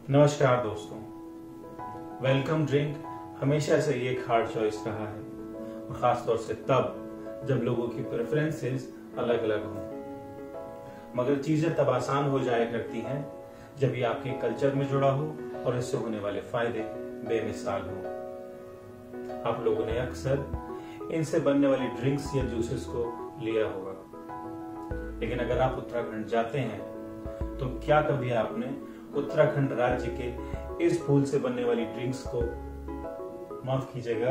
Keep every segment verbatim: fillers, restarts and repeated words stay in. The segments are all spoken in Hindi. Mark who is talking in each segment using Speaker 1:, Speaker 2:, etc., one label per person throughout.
Speaker 1: नमस्कार दोस्तों, वेलकम ड्रिंक हमेशा से ही एक हार्ड चॉइस रहा है और खासतौर से तब जब लोगों की प्रेफरेंसेस अलग अलग हों। मगर चीजें तब आसान हो जाया करती हैं जब ये आपके कल्चर में जुड़ा हो और इससे होने वाले फायदे बेमिसाल हो। आप लोगों ने अक्सर इनसे बनने वाली ड्रिंक्स या जूसेस को लिया होगा, लेकिन अगर आप उत्तराखंड जाते हैं तो क्या कभी आपने उत्तराखंड राज्य के इस फूल से बनने वाली ड्रिंक्स को, माफ कीजिएगा,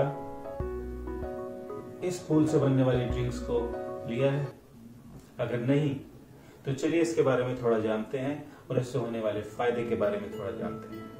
Speaker 1: इस फूल से बनने वाली ड्रिंक्स को लिया है? अगर नहीं तो चलिए इसके बारे में थोड़ा जानते हैं और इससे होने वाले फायदे के बारे में थोड़ा जानते हैं।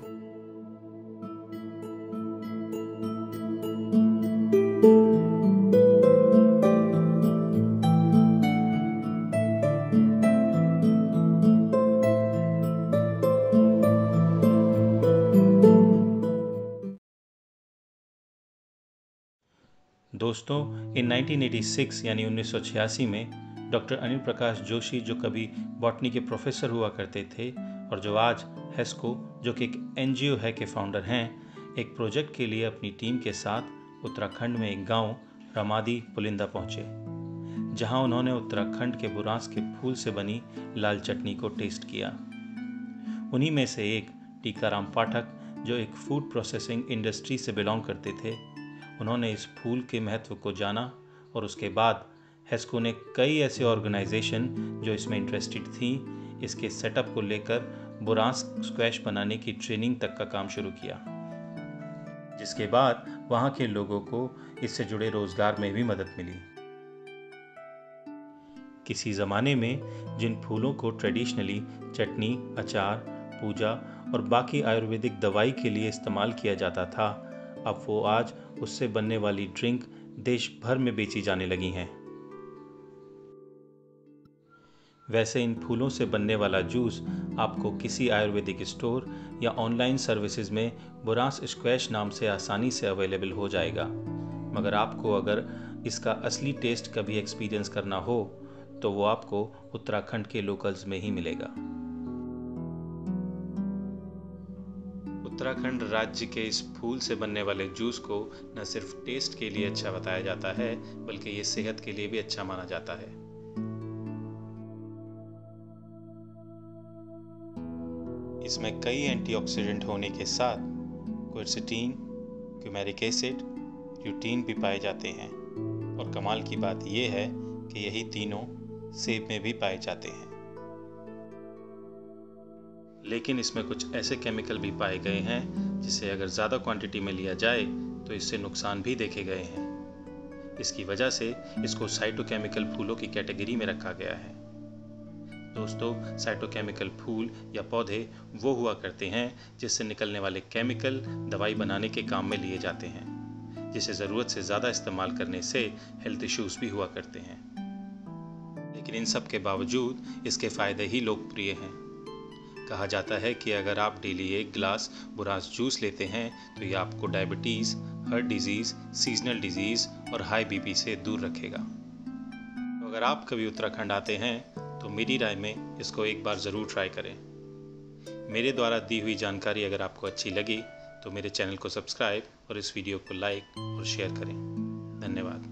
Speaker 1: दोस्तों, इन नाइनटीन एटी सिक्स यानी उन्नीस सौ छियासी में डॉक्टर अनिल प्रकाश जोशी, जो कभी बॉटनी के प्रोफेसर हुआ करते थे और जो आज हेस्को, जो कि एक एनजीओ है, के फाउंडर हैं, एक प्रोजेक्ट के लिए अपनी टीम के साथ उत्तराखंड में एक गांव रमादी पुलिंदा पहुंचे, जहां उन्होंने उत्तराखंड के बुरांस के फूल से बनी लाल चटनी को टेस्ट किया। उन्हीं में से एक टीकाराम पाठक, जो एक फूड प्रोसेसिंग इंडस्ट्री से बिलोंग करते थे, उन्होंने इस फूल के महत्व को जाना और उसके बाद हेस्को ने कई ऐसे ऑर्गेनाइजेशन जो इसमें इंटरेस्टेड थी, इसके सेटअप को लेकर बुरांस स्क्वैश बनाने की ट्रेनिंग तक का काम शुरू किया, जिसके बाद वहां के लोगों को इससे जुड़े रोजगार में भी मदद मिली। किसी जमाने में जिन फूलों को ट्रेडिशनली चटनी, अचार, पूजा और बाकी आयुर्वेदिक दवाई के लिए इस्तेमाल किया जाता था, अब वो आज उससे बनने वाली ड्रिंक देश भर में बेची जाने लगी हैं। वैसे इन फूलों से बनने वाला जूस आपको किसी आयुर्वेदिक स्टोर या ऑनलाइन सर्विसेज में बुरांस स्क्वैश नाम से आसानी से अवेलेबल हो जाएगा। मगर आपको अगर इसका असली टेस्ट कभी एक्सपीरियंस करना हो तो वो आपको उत्तराखंड के लोकल्स में ही मिलेगा। उत्तराखंड राज्य के इस फूल से बनने वाले जूस को न सिर्फ टेस्ट के लिए अच्छा बताया जाता है, बल्कि ये सेहत के लिए भी अच्छा माना जाता है। इसमें कई एंटीऑक्सीडेंट होने के साथ क्विरसेटिन, क्यूमेरिक एसिड, ल्यूटीन भी पाए जाते हैं और कमाल की बात यह है कि यही तीनों सेब में भी पाए जाते हैं। लेकिन इसमें कुछ ऐसे केमिकल भी पाए गए हैं जिसे अगर ज़्यादा क्वांटिटी में लिया जाए तो इससे नुकसान भी देखे गए हैं। इसकी वजह से इसको साइटोकेमिकल फूलों की कैटेगरी में रखा गया है। दोस्तों, साइटोकेमिकल फूल या पौधे वो हुआ करते हैं जिससे निकलने वाले केमिकल दवाई बनाने के काम में लिए जाते हैं, जिसे ज़रूरत से ज़्यादा इस्तेमाल करने से हेल्थ इश्यूज भी हुआ करते हैं। लेकिन इन सब के बावजूद इसके फ़ायदे ही लोकप्रिय हैं। कहा जाता है कि अगर आप डेली एक गिलास बुरांस जूस लेते हैं तो यह आपको diabetes, heart disease, seasonal disease और हाई बीपी से दूर रखेगा। तो अगर आप कभी उत्तराखंड आते हैं तो मेरी राय में इसको एक बार ज़रूर ट्राई करें। मेरे द्वारा दी हुई जानकारी अगर आपको अच्छी लगी तो मेरे चैनल को सब्सक्राइब और इस वीडियो को लाइक और शेयर करें। धन्यवाद।